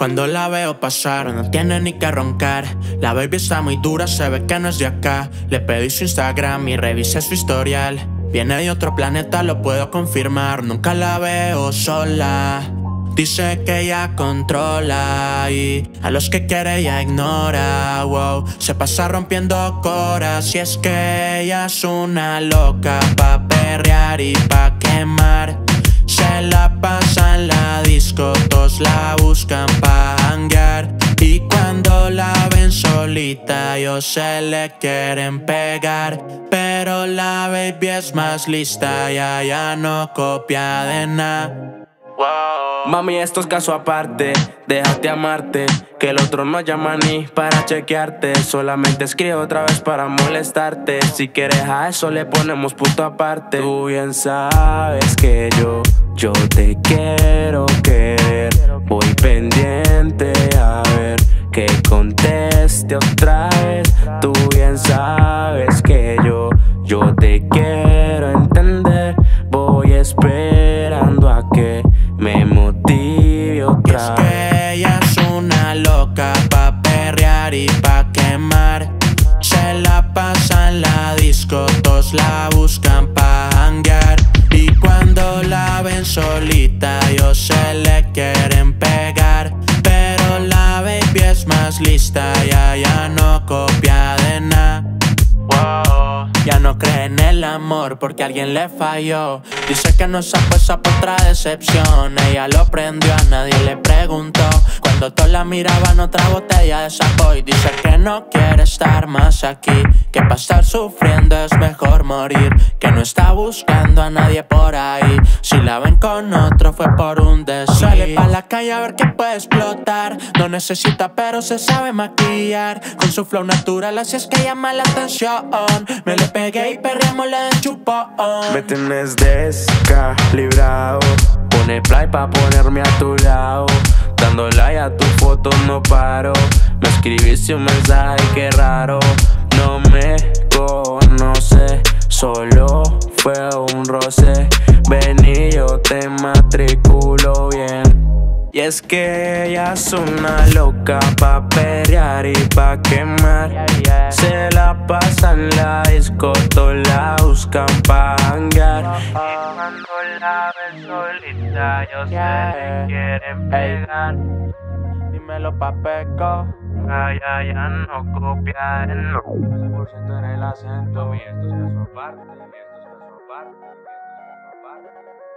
Cuando la veo pasar, no tiene ni que roncar. La baby está muy dura, se ve que no es de acá. Le pedí su Instagram y revisé su historial. Viene de otro planeta, lo puedo confirmar. Nunca la veo sola. Dice que ella controla y a los que quiere ella ignora. Wow, se pasa rompiendo coras y es que ella es una loca pa' perrear y pa' quemar. Se la pasa en la disco, todos la buscan pa' janguear. Y cuando la ven solita, ellos se le quieren pegar. Pero la baby es más lista y ella no copia de nada. Wow. Mami, esto es caso aparte, déjate amarte, que el otro no llama ni para chequearte. Solamente escribe otra vez para molestarte. Si quieres a eso le ponemos punto aparte. Tú bien sabes que yo te quiero querer. Voy pendiente a ver que conteste otra vez. Tú bien sabes que yo te quiero entender. Voy esperando a que me motive otra vez. Es que ella es una loca pa' perrear y pa' quemar. Se la pasa en la disco, todos la buscan pa' janguear. Y cuando la ven solita, ellos se le quieren pegar. Pero la baby es más lista y ella no copia de nada. Wow. Ya no cree en el amor porque alguien le falló. Dice que no se apuesta por otra decepción. Ella lo prendió, a nadie le preguntó. Cuando todos la miraban, otra botella de saco. Y dice que no quiere estar más aquí, que para estar sufriendo es mejor morir, que no está buscando a nadie por ahí. Si la ven con otro fue por un deseo. Sale pa' la calle a ver qué puede explotar. No necesita pero se sabe maquillar. Con su flow natural así es que llama la atención. Me le pegué y perreamos la de chupón. Me tienes descalibrado. Pone play pa' ponerme a tu lado. Dando like a tu foto no paro. Me escribiste un mensaje que raro. No me conoce, solo fue un roce. Ven y yo te matriculo bien. Y es que ella es una loca pa' perrear y pa' quemar. Se la pasa en la disco, todos la buscan pa' janguear. Y cuando la ven solita, ellos se le quieren pegar. Dímelo papeco. Ay, no copia el 100% en el acento. Y esto es caso aparte, y esto es caso aparte, y esto es caso aparte.